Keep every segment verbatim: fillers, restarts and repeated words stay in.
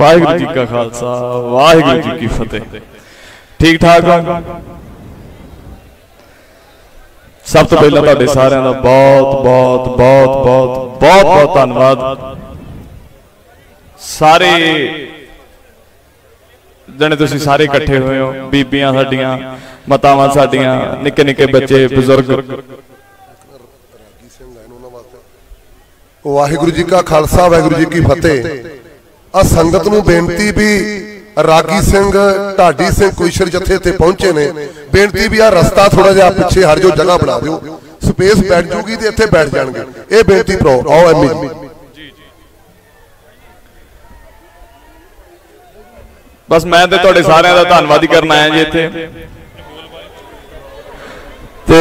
वाहिगुरू जी का खालसा वाहिगुरू जी की फतेह। ठीक ठाक हो? सब तो पहला तुहाडे सारिआं दा बहुत बहुत बहुत बहुत बहुत बहुत धन्नवाद। सारे जने तुसीं सारे इकट्ठे हुए हो, बीबियां साडियां, मातावां साडियां, निक्के निक्के बच्चे, बुजुर्ग। वाहिगुरू जी का खालसा वाहिगुरू जी की फतेह। आ संगत नूं बेनती भी रागी सिंह ढाडी सिंह कुशर जत्थे ते पहुंचे ने, बेनती भी आ रस्ता थोड़ा जिहा पिछे हर जो जगह बना दिओ, स्पेस बैठ जूगी ते इत्थे बैठ जाणगे। ये बेनती करो। आओ एम जी। बस मैं ते तुहाडे सारिआं दा धन्नवाद ही करना आया जी इत्थे। ते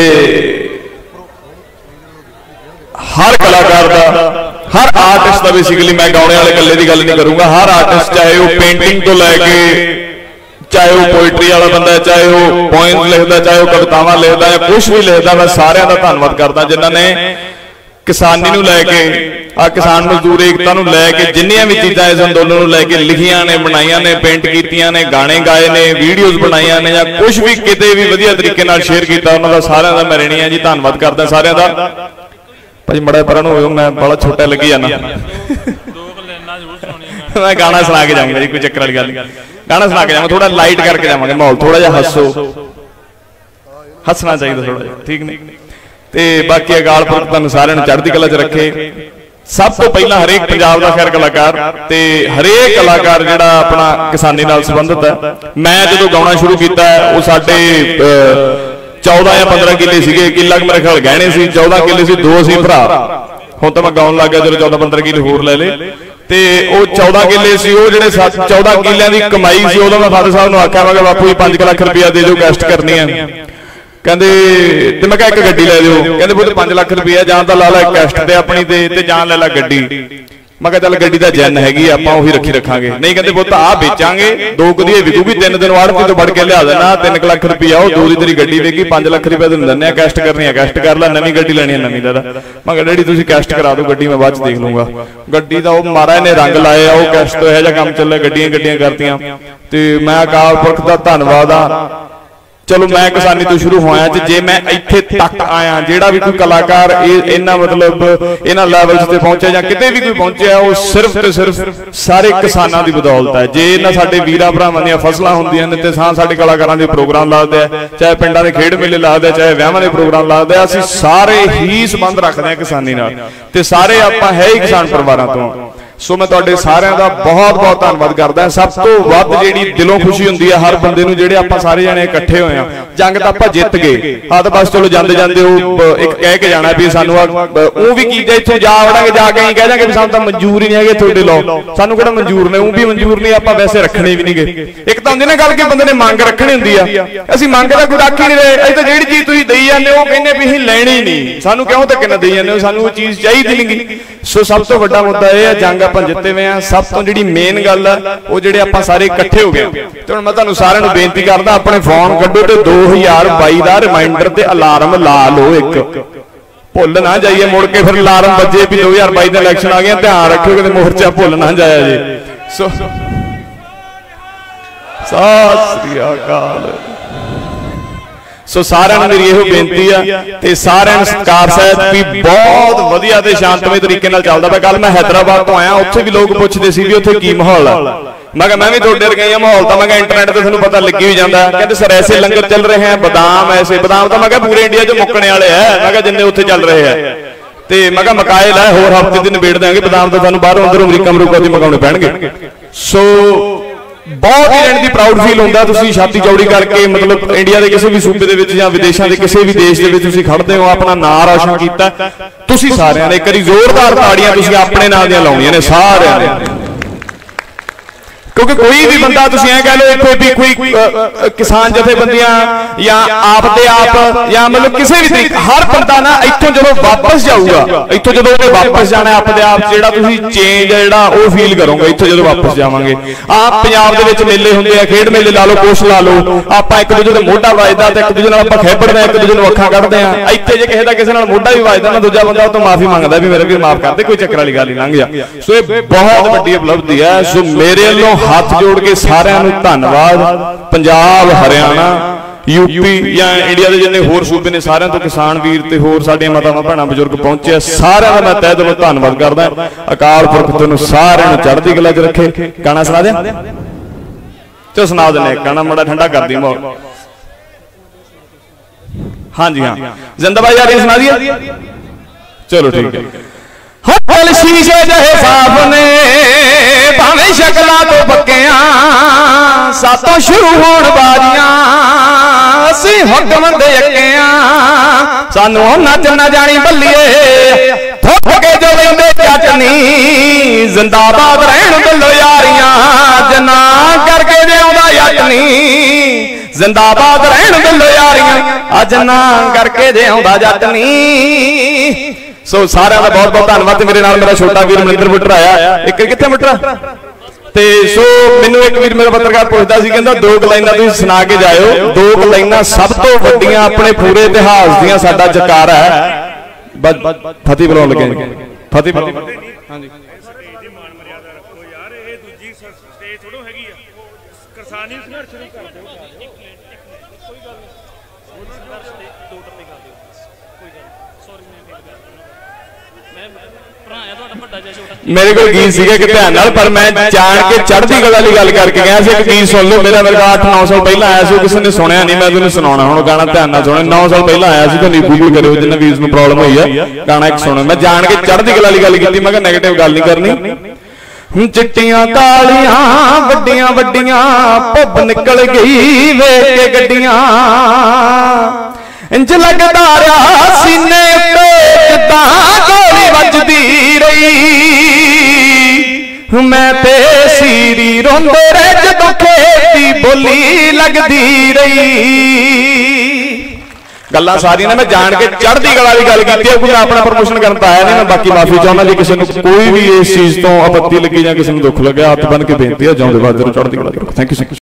हर कलाकार का, हर आर्टिस्ट का बेसिकली मैं गाने वाले कल्ले की गल नहीं करूंगा, हर आर्टिस्ट चाहे वो पेंटिंग तो लैके, चाहे वो पोइट्री वाला बंदा है, चाहे वो पोएम्स लिखता, चाहे वो कवितावां लिखता है, कुछ भी लिखता, मैं सारिਆਂ ਦਾ ਧੰਨਵਾਦ करदा जिन्होंने किसानी नूं लैके आ किसान मजदूर एकता नूं लैके जिन्नियां भी चीज़ां इस अंदोलन नूं लैके लिखियां ने, बनाईयां ने, पेंट कीतियां ने, गाने गाए ने, वीडियोज़ बनाईयां ने, या कुछ भी किते भी वधिया तरीके नाल शेयर कीता, उन्हां दा सारिਆਂ ਦਾ मैं ऋणी हां जी। धन्नवाद करदा सारिਆਂ ਦਾ। भाई मड़ा परण हो, मैं बड़ा छोटा लगी जाना। मैं गाना सुना के जाऊंगा जी, कोई चक्कर वाली गल नहीं। गाना सुना के जाऊंगा, थोड़ा लाइट करके जावांगे माहौल, थोड़ा जिहा हसो, हसना चाहिए थोड़ा जिहा, ठीक नहीं? ते बाकी अकाल पुरख तुहानूं सारिआं नूं चढ़दी कला च रखे। सब तो पहला हरेक पंजाब का खैर कलाकार ते हरेक कलाकार जिहड़ा अपना किसानी नाल संबंधित है। मैं जदों गाउणा शुरू कीता वो साडे चौदह या पंद्रह किले सीगे, किला मेरे ख्याल गहने सी, चौदह किले सी, दो सी भरा। हुण तां मैं गाउण लग गया, चलो चौदह पंद्रह किले होर ले ले। ते वो चौदह किले सी, वो जिहड़े चौदह किलियां दी कमाई सी, उहदा मैं फादर साहब नूं आख्या, मैं बापू जी पांच लाख रुपया दे दिओ, कैस्ट करनी है। कहंदे ते मैं कहा एक गड्डी लै दिओ। कहंदे पुत्त पांच लाख रुपया जां तां ला ला कैस्ट ते अपनी ते ते जां लै ला गड्डी। मैं कहा चल गड्डी दा जैन हैगी, आपां ओही रखी रखांगे। नहीं कहंदे पुत्त आ बेचांगे, दो कदी विकूगी, तीन दिन आड़ती तो बढ़ के लिया देना, तीन लाख रुपया वो दो दी तेरी गड्डी वेगी, पांच लाख रुपया तैनूं दिंदे आ, कैस्ट करनी है कैस्ट कर ला, नवीं गड्डी लैनी है नवीं लै ला। मैं कहा डैडी तुसीं कैस्ट करा दो, गड्डी मैं बाद च देख लूंगा। गड्डी दा वो महाराज ने रंग लाए, वो कैस्ट तो इहो जिहा काम चलिया, गड्डियां गड्डियां करतियां। ते मैं अकाल पुरख दा धन्नवाद आ। चलो मैं किसानी तो शुरू होया, जे मैं इत्थे तक आया, जेड़ा भी कोई कलाकार इन्ना मतलब इन्हां लैवल ते पहुंचे या किते भी कोई पहुंचे, वो सिर्फ ते सिर्फ सारे किसानां दी बदौलत है। जे इन्हां साडे वीरां भरावां दीयां फसलां हुंदियां ने ते सां साडे कलाकारां दे प्रोग्राम लगदे आ, चाहे पिंडां दे खेड मेले लगदे, चाहे विआहां दे प्रोग्राम लगदे, असीं सारे ही संबंध रखदे आ किसानी नाल, ते सारे आपां है ही किसान परिवारां तों। सो मैं तुहाडे सारिआं दा बहुत बहुत धन्नवाद करदा। सब तो वध जिहड़ी दिलों खुशी हुंदी है हर बंदे नूं, जिहड़े आपां सारे जणे इकट्ठे होए आ। जंग तां आपां जित गए, आ तां बस चलो जांदे जांदे वो एक कह के जाना भी सानूं वो भी की इत्थों जा वड़ांगे, जाके ही कह जांगे भी सानूं तां मंजूर ही नहीं हैगे तुहाडे लौ, सानूं किहड़ा मंजूर ने, वो भी मंजूर नहीं, आपां वैसे रखणे भी नहीं गए। एक तां हुंदी ना गल कि बंदे ने मंग रखणी हुंदी आ, असीं मंग दा कोई रख ही नहीं रहे। असीं तां जिहड़ी चीज़ तुसीं देई जांदे हो कहंदे भी असीं लैणी नहीं, सानूं क्यों धक्के नाल देई जांदे हो, सानूं वो चीज़ चाहीदी नहीं। सो सब तो वड्डा मुद्दा इह है, जंग आपां जित्ते होए आ। सब तो जिहड़ी मेन गल है वो जिहड़े आपां सारे इकट्ठे हो गए। ते हुण मैं तुहानूं सारिआं नूं बेनती करदा, अपने फोन कड्ढो ते दो हज़ार बाई दा रिमाइंडर ते अलार्म ला लो, एक भुल ना जाइए मुड़ के फिर अलार्म बजे भी दो हज़ार बाई दा इलैक्शन आ गया, ध्यान रखियो कि मोर्चा भुल ना जाया जी। सो सत श्री अकाल। सो सारे मेरी यही बेनती है, ते सारे सत्कार सहित भी बहुत वधिया ते शांतमय तरीके नाल चलदा पिया। कल मैं हैदराबाद तो आया, उत्थे भी लोग पुछदे सी भी उत्थे की माहौल है। मैं कहा मैं भी तुहाडे वर्गा ही माहौल तो मैं कहा इंटरनेट ते तुहानूं पता लगी ही जांदा। कहंदे सर ऐसे लंगर चल रहे हैं, बादाम ऐसे बादाम तो मैं कहा पूरे इंडिया च मुक्कने वाले है, मैं कहा जिन्ने उत्थे चल रहे हैं। ते मैं कहा मकाइल है, होर हफ्ते दी निबेड़ देंगे, बादाम तो तुहानूं बाहरों अंदरों अमरीका अमरूका दी मंगाउणे पैणगे। सो बहुत ही रहने की प्राउड फील होंदा, तुसीं छाती चौड़ी करके मतलब इंडिया के किसी भी सूबे दे विच जां विदेशां दे किसी भी देश दे विच तुसीं खड़दे हो, अपना नां रोशन कीता। तुसीं सारिआं ने एक वारी जोरदार ताड़ियां तुसीं अपने नां दीयां लाउणीਆਂ ने सारिआं ने। क्योंकि कोई भी बंदा तुसीं ऐ कह लो इत्थे भी कोई किसान जथेबंदियां या आप दे आप या मतलब किसी भी तरीके हर बंदा ना इत्थों जदों वापस जाऊगा इत्थों जदों उहने वापस जाना आप दे आप जिहड़ा तुसीं चेंज है जिहड़ा वो फील करोगे इत्थों जदों वापस जावांगे। आप पंजाब दे विच मेले हुंदे आ खेड मेले ला लो कुछ ला लो आपां एक दूजे दे मोढा वजदा ते एक दूजे नाल आपां खैबड़दे एक दूजे नूं अखां कढदे आ इत्थे जे किसी दा किसी नाल मोढा भी वजदा ना दूजा बंदा तो माफी मंगदा भी मेरे भी माफ कर दे कोई चक्कर वाली गल नहीं लंघ जा। सो ये बहुत वड्डी उपलब्धि है। सो मेरे वल्लों हाथ जोड़ के सारिਆਂ ਨੂੰ ਧੰਨਵਾਦ। पंजाब हरियाणा यूपी या इंडिया के जिन्ने होर सूबे ने सारिਆਂ ਤੋਂ किसान वीर ते होर साडियां मातावां भैणां बजुर्ग पहुंचे सारिਆਂ ਦਾ मैं तहे दिलों धन्नवाद करदा। अकाल पुरख तुहानूं सारिਆਂ ਨੂੰ चढ़दी कला च रखे। गाना सुना दियां चलो सुना देने गाना बड़ा ठंडा कर दी माहौल। हाँ जी हाँ जिंदाबाद यार सुना दिया चलो ठीक है। हल शीशे जहे साफ ने भावें शक्लां तो पक्कियां सातों शुरू होण बाजियां असीं हुक्म दे अक्कियां सानू नच ना जानी बल्लीए थुक के जो लेंदे चटनी जिंदाबाद रहण दिलो यारियां जना करके जिउंदा यतनी जिंदाबाद रहण दिलो यारियां अज ना करके जिउंदा जटनी। सो सारे का बहुत बहुत धन्यवाद। मेरे नाल मेरा छोटा वीर मनिंदर बुटर आया एक कितने बुटर ते सो मैनू एक वीर मेरा पत्रकार पुछदा सी कहंदा दो लाइनां तुसीं सुना के जाओ दो लाइनां सब तो वड्डियां अपने पूरे इतिहास दियां साडा जकारा है फतेह बुलाउण लगे फतेह हां जी किसानी संघर्ष शुरू कर दो मेरे को गीत सीगे कि ध्यान नाल पर मैं जान के चढ़ती कला वाली गल करके गया सी। एक गीत सुन लो मेरा मेरे को अठ नौ साल पहला आया सी किसी ने सुनिया नहीं मैं तुहानूं सुनाउणा हुण गाना ध्यान नाल सुणो। नौ साल पहला आया सी तुहानूं गूगल करियो जिन्ना व्यूज़ नूं प्रॉब्लम होई है गाना एक सुणो। मैं जान के चढ़ती कला वाली गल कीती मैं कहा नैगेटिव गल नहीं करनी। चिट्टियां कालियां वड्डियां वड्डियां भुब निकल गई वेख के गड्डियां इंज लगदा रहा सीने ते जिद्दां गोली वजदी रही मैं ते सीरी रोंदे रहे जदों खेती बोली लगदी रही। गल्लां सारियां ने मैं जान के चढ़दी कला वाली गल कीती है क्योंकि मैं अपना प्रमोशन करन तां आया नहीं। मैं बाकी माफी चाहुंदा जे किसी नूं कोई भी इस चीज़ तो आपत्ति लगी जां किसी नूं दुख लग्या हत्थ बन के बेनती है जाउंदे बाद चढ़दी कला। Thank you.